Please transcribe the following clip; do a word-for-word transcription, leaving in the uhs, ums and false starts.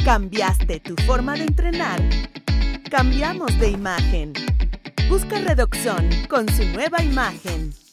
¿Cambiaste tu forma de entrenar? Cambiamos de imagen. Busca Redoxon con su nueva imagen.